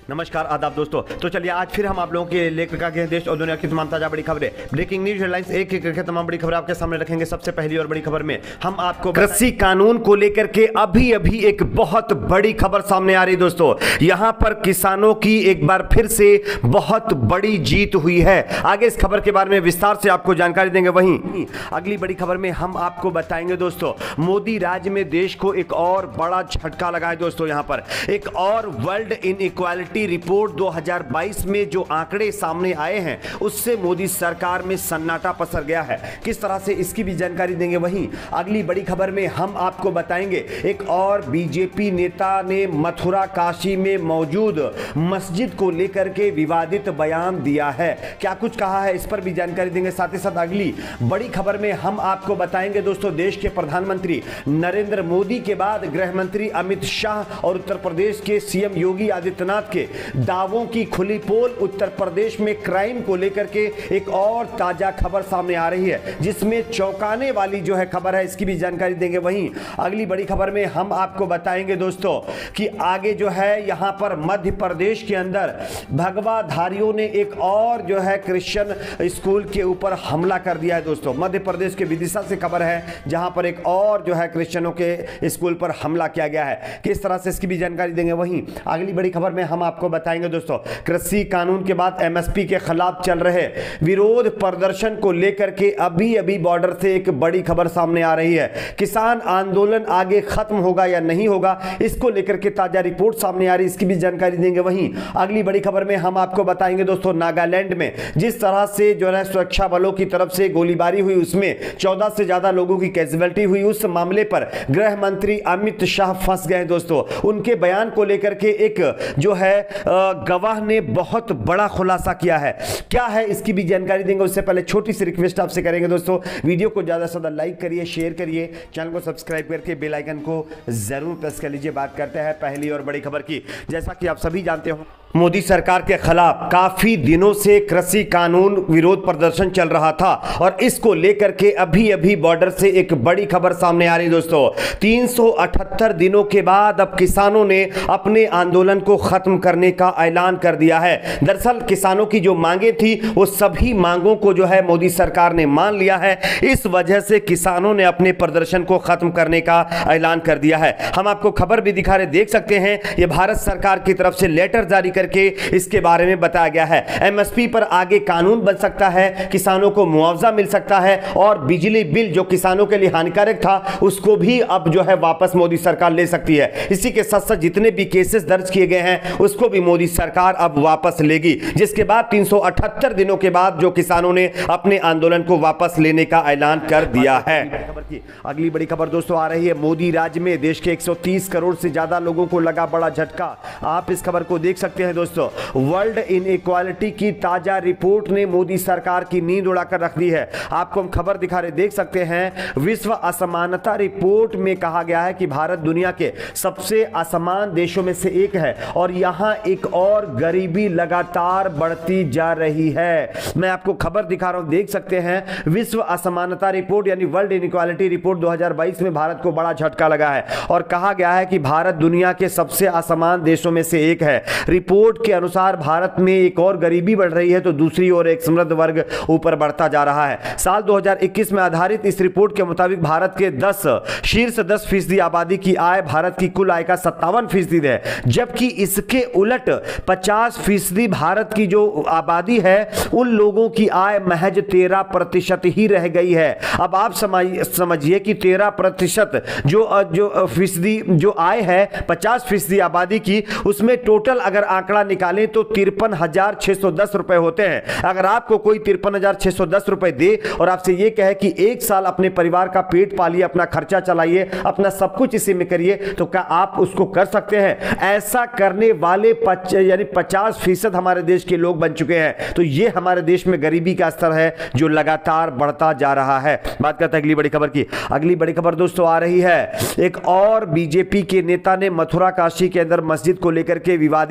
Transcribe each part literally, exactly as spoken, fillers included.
नमस्कार आदाब दोस्तों। तो चलिए आज फिर हम आप लोगों के लेकर के देश और दुनिया की तमाम ताजा बड़ी खबरें, ब्रेकिंग न्यूज हेडलाइंस, एक एक करके तमाम बड़ी खबरें आपके सामने रखेंगे। सबसे पहली और बड़ी खबर में हम आपको कृषि कानून को लेकर के अभी अभी एक बहुत बड़ी खबर सामने आ रही दोस्तों। यहां पर किसानों की एक बार फिर से बहुत बड़ी जीत हुई है। आगे इस खबर के बारे में विस्तार से आपको जानकारी देंगे। वहीं अगली बड़ी खबर में हम आपको बताएंगे दोस्तों, मोदी राज में देश को एक और बड़ा झटका लगा है दोस्तों। यहां पर एक और वर्ल्ड इनइक्वालिटी रिपोर्ट दो हज़ार बाईस में जो आंकड़े सामने आए हैं उससे मोदी सरकार में सन्नाटा पसर गया है। किस तरह से इसकी भी जानकारी देंगे। वहीं अगली बड़ी खबर में हम आपको बताएंगे एक और बीजेपी नेता ने मथुरा काशी में मौजूद मस्जिद को लेकर के विवादित बयान दिया है। क्या कुछ कहा है इस पर भी जानकारी देंगे। साथ ही साथ अगली बड़ी खबर में हम आपको बताएंगे दोस्तों, देश के प्रधानमंत्री नरेंद्र मोदी के बाद गृह मंत्री अमित शाह और उत्तर प्रदेश के सीएम योगी आदित्यनाथ के दावों की खुली पोल। उत्तर प्रदेश में क्राइम को लेकर के एक और ताजा खबर सामने आ रही है जिसमें चौंकाने वाली जो है खबर है, इसकी भी जानकारी देंगे। वहीं अगली बड़ी खबर में हम आपको बताएंगे दोस्तों कि आगे जो है यहां पर मध्य प्रदेश के अंदर भगवाधारियों ने एक और जो है क्रिश्चियन स्कूल के ऊपर हमला कर दिया है दोस्तों। मध्य प्रदेश के विदिशा से खबर है जहां पर एक और जो है क्रिश्चियनों के स्कूल पर हमला किया गया है। किस तरह से इसकी भी जानकारी देंगे। वहीं अगली बड़ी खबर में हम आपको बताएंगे दोस्तों, कृषि कानून के बाद एमएसपी के खिलाफ चल रहे विरोध प्रदर्शन को लेकर के अभी अभी बॉर्डर से एक बड़ी खबर सामने आ रही है। किसान आंदोलन आगे खत्म होगा या नहीं होगा, इसको लेकर के ताजा रिपोर्ट सामने आ रही है, इसकी भी जानकारी देंगे। वहीं अगली बड़ी खबर में हम आपको बताएंगे दोस्तों, नागालैंड में जिस तरह से जो है सुरक्षा बलों की तरफ से गोलीबारी हुई उसमें चौदह से ज्यादा लोगों की कैजुअलिटी हुई। उस मामले पर गृह मंत्री अमित शाह फंस गए दोस्तों। उनके बयान को लेकर के एक जो है गवाह ने बहुत बड़ा खुलासा किया है। क्या है इसकी भी जानकारी देंगे। उससे पहले छोटी सी रिक्वेस्ट आपसे करेंगे दोस्तों, वीडियो को ज्यादा से ज्यादा लाइक करिए, शेयर करिए, चैनल को सब्सक्राइब करके बेल आइकन को जरूर प्रेस कर लीजिए। बात करते हैं पहली और बड़ी खबर की। जैसा कि आप सभी जानते हो, मोदी सरकार के खिलाफ काफी दिनों से कृषि कानून विरोध प्रदर्शन चल रहा था और इसको लेकर के अभी अभी बॉर्डर से एक बड़ी खबर सामने आ रही दोस्तों। तीन सौ अठहत्तर दिनों के बाद अब किसानों ने अपने आंदोलन को खत्म करने का ऐलान कर दिया है। दरअसल किसानों की जो मांगे थी वो सभी मांगों को जो है मोदी सरकार ने मान लिया है। इस वजह से किसानों ने अपने प्रदर्शन को खत्म करने का ऐलान कर दिया है। हम आपको खबर भी दिखा रहे, देख सकते हैं ये भारत सरकार की तरफ से लेटर जारी करके इसके बारे में बताया गया है। एमएसपी पर आगे कानून बन सकता है, किसानों को मुआवजा मिल सकता है और बिजली बिल जो किसानों के लिए हानिकारक था उसको भी अब जो है वापस मोदी सरकार ले सकती है। इसी के साथ साथ जितने भी केसेस दर्ज किए गए हैं उसको भी मोदी सरकार अब वापस लेगी, जिसके बाद तीन सौ अठहत्तर दिनों के बाद जो किसानों ने अपने आंदोलन को वापस लेने का ऐलान कर दिया है। अगली बड़ी खबर दोस्तों आ रही है, मोदी राज में देश के एक सौ तीस करोड़ से ज्यादा लोगों को लगा बड़ा झटका। आप इस खबर को देख सकते हैं दोस्तों। वर्ल्ड इनइक्वालिटी की ताजा रिपोर्ट ने मोदी सरकार की नींद उड़ाकर रख दी है। आपको हम खबर दिखा रहे, देख सकते हैं। विश्व असमानता रिपोर्ट में कहा गया है कि भारत दुनिया के सबसे असमान देशों में से एक है और यहां एक और गरीबी लगातार बढ़ती जा रही है। मैं आपको खबर दिखा रहा हूं, देख सकते हैं। विश्व असमानता रिपोर्ट यानी वर्ल्ड इनइक्वालिटी रिपोर्ट दो हज़ार बाईस में भारत को बड़ा झटका लगा है और कहा गया है कि भारत दुनिया के सबसे असमान देशों में से एक है। रिपोर्ट के अनुसार भारत में एक और गरीबी बढ़ रही है तो दूसरी ओर एक समृद्ध वर्ग ऊपर बढ़ता जा रहा है। साल दो हज़ार इक्कीस में आधारित इस रिपोर्ट के मुताबिक भारत के दस शीर्ष दस फीसदी आबादी की आय भारत की कुल आय का सत्तावन फीसदी है, जबकि इसके उलट पचास फीसदी भारत की जो आबादी है उन लोगों की आय महज तेरह प्रतिशत ही रह गई है। अब आप समझिए कि तेरह प्रतिशत जो जो फीसदी जो आय है पचास फीसदी आबादी की, उसमें टोटल अगर आंकड़ा निकालें तो तिरपन हजार छह सौ दस रुपए होते हैं। अगर आपको कोई तिरपन हजार छह सौ दस रुपए दे और आपसे यह कहे कि एक साल अपने परिवार का पेट पालिए, अपना खर्चा चलाइए, अपना सब कुछ इसी में करिए, तो क्या आप उसको कर सकते हैं? ऐसा करने वाले पच, यानी पचास फीसद हमारे देश के लोग बन चुके हैं। तो यह हमारे देश में गरीबी का स्तर है जो लगातार बढ़ता जा रहा है। बात करते हैं अगली बड़ी खबर की। अगली बड़ी खबर दोस्तों आ रही है, एक और बीजेपी के नेता ने मथुरा काशी के अंदर मस्जिद को लेकर के विवादित बयान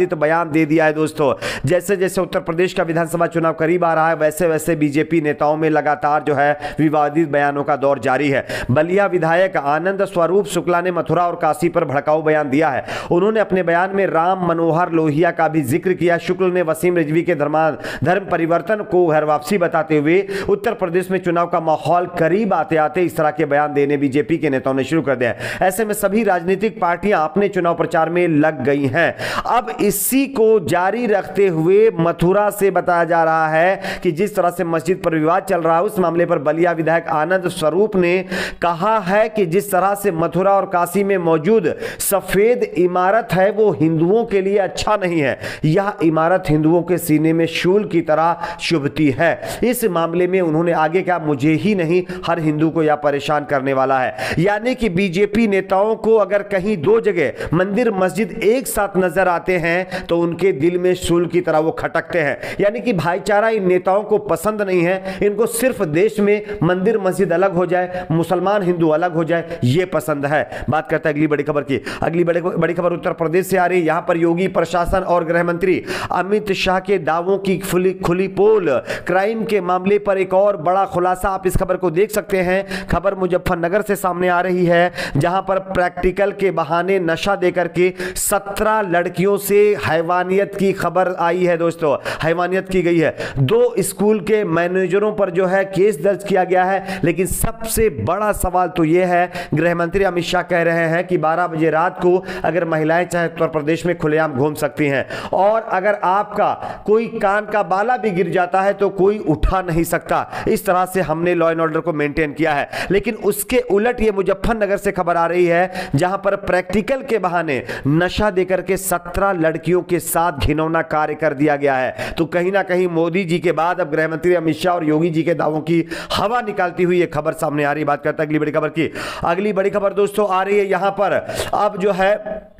बयान दे दिया है दोस्तों। जैसे जैसे उत्तर प्रदेश का विधानसभा चुनाव करीब आ रहा है, वैसे वैसे बीजेपी नेताओं में लगातार जो है विवादित बयानों का दौर जारी है। बलिया विधायक आनंद स्वरूप शुक्ला ने मथुरा और काशी पर भड़काऊ बयान दिया है। उन्होंने अपने बयान में राम मनोहर लोहिया का भी जिक्र किया। शुक्ल ने वसीम रिजवी के धर्म धर्म परिवर्तन को घर वापसी बताते हुए उत्तर प्रदेश में चुनाव का माहौल करीब आते आते इस तरह के बयान देने बीजेपी के नेताओं ने शुरू कर दिया है। ऐसे में सभी राजनीतिक पार्टियां अपने चुनाव प्रचार में लग गई हैं। अब इसी को जारी रखते हुए मथुरा से बताया जा रहा है कि जिस तरह से मस्जिद पर विवाद चल रहा है, उस मामले पर बलिया विधायक आनंद स्वरूप ने कहा है कि जिस तरह से मथुरा और काशी में मौजूद सफेद इमारत है वो हिंदुओं के लिए अच्छा नहीं है। यह इमारत हिंदुओं के सीने में शूल की तरह शुभती है। इस मामले में उन्होंने आगे कहा, मुझे ही नहीं हर हिंदू को यह परेशान करने वाला है। यानी कि बीजेपी नेताओं को अगर कहीं दो जगह मंदिर मस्जिद एक साथ नजर आते हैं तो उनके दिल में शूल की तरह वो खटकते हैं। यानी कि भाईचारा इन नेताओं को पसंद नहीं है। इनको सिर्फ देश में मंदिर मस्जिद अलग हो जाए, मुसलमान हिंदू अलग हो जाए, ये पसंद है। बात करते हैं अगली बड़ी खबर की। अगली बड़ी बड़ी खबर उत्तर प्रदेश से आ रही है। यहां पर योगी प्रशासन और गृह मंत्री अमित शाह के दावों की खुली खुली पोल। क्राइम के मामले पर एक और बड़ा खुलासा, आप इस खबर को देख सकते हैं। खबर मुजफ्फरनगर से सामने आ रही है, जहां पर प्रैक्टिकल के बहाने नशा देकर के सत्रह लड़कियों से हैवानियत की खबर आई है दोस्तों। हैवानियत की गई है। दो स्कूल के मैनेजरों पर जो है केस दर्ज किया गया है। लेकिन सबसे बड़ा सवाल तो यह है, गृह मंत्री अमित शाह कह रहे हैं कि बारह बजे रात को अगर महिलाएं चाहे उत्तर प्रदेश में खुलेआम घूम सकती हैं, और अगर आपका कोई कान का बाला भी गिर जाता है तो कोई उठा नहीं सकता। इस तरह से हमने लॉ एंड ऑर्डर को मेंटेन किया है। लेकिन उसके उलट ये मुजफ्फरनगर से खबर आ रही है, जहां पर प्रैक्टिकल के बहाने नशा देकर के सत्रह लड़कियों के साथ घिनौना कार्य कर दिया गया है। तो कहीं ना कहीं मोदी जी के बाद अब गृह मंत्री अमित शाह और योगी जी के दावों की हवा निकालती हुई यह खबर सामने आ रही। बात करते हैं अगली बड़ी खबर की। अगली बड़ी खबर दोस्तों आ रही है यहां पर, अब जो है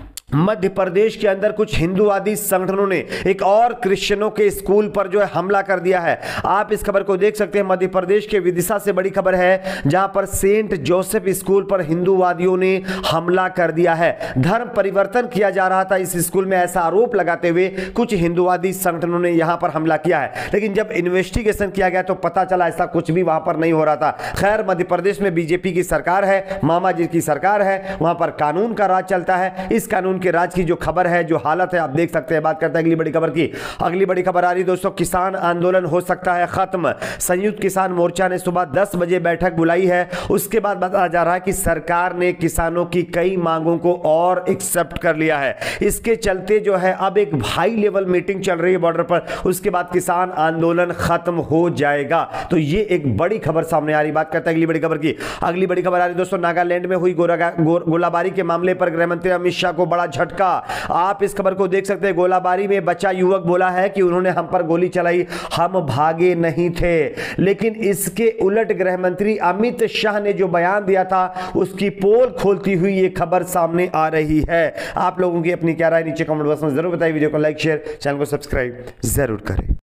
मध्य प्रदेश के अंदर कुछ हिंदूवादी संगठनों ने एक और क्रिश्चियनों के स्कूल पर जो है हमला कर दिया है। आप इस खबर को देख सकते हैं। मध्य प्रदेश के विदिशा से बड़ी खबर है, जहां पर सेंट जोसेफ स्कूल पर हिंदूवादियों ने हमला कर दिया है। धर्म परिवर्तन किया जा रहा था इस स्कूल में, ऐसा आरोप लगाते हुए कुछ हिंदूवादी संगठनों ने यहां पर हमला किया है। लेकिन जब इन्वेस्टिगेशन किया गया तो पता चला ऐसा कुछ भी वहां पर नहीं हो रहा था। खैर, मध्य प्रदेश में बीजेपी की सरकार है, मामा जी की सरकार है, वहां पर कानून का राज चलता है। इस कानून के राज की जो खबर है, जो हालत है, आप देख सकते हैं। बात करते हैं अगली बड़ी खबर की। अगली बड़ी खबर आ रही दोस्तों, किसान आंदोलन हो सकता है खत्म। संयुक्त किसान मोर्चा ने सुबह दस बजे बैठक बुलाई है। उसके बाद बताया जा रहा है कि सरकार ने किसानों की कई मांगों को और एक्सेप्ट कर लिया है। इसके चलते जो है अब एक हाई लेवल मीटिंग चल रही है बॉर्डर पर। उसके बाद किसान आंदोलन खत्म हो जाएगा। तो ये एक बड़ी खबर सामने आ रही। बात करते हैं अगली बड़ी खबर की। अगली बड़ी खबर आ रही दोस्तों, नागालैंड में हुई गोलाबारी के मामले पर गृह मंत्री अमित शाह को बड़ा झटका। आप इस खबर को देख सकते हैं। गोलाबारी में बचा युवक बोला है कि उन्होंने हम पर गोली चलाई, हम भागे नहीं थे। लेकिन इसके उलट गृह मंत्री अमित शाह ने जो बयान दिया था उसकी पोल खोलती हुई ये खबर सामने आ रही है। आप लोगों की अपनी क्या राय नीचे कमेंट बॉक्स में जरूर बताइए। वीडियो को लाइक शेयर, चैनल को सब्सक्राइब जरूर करें।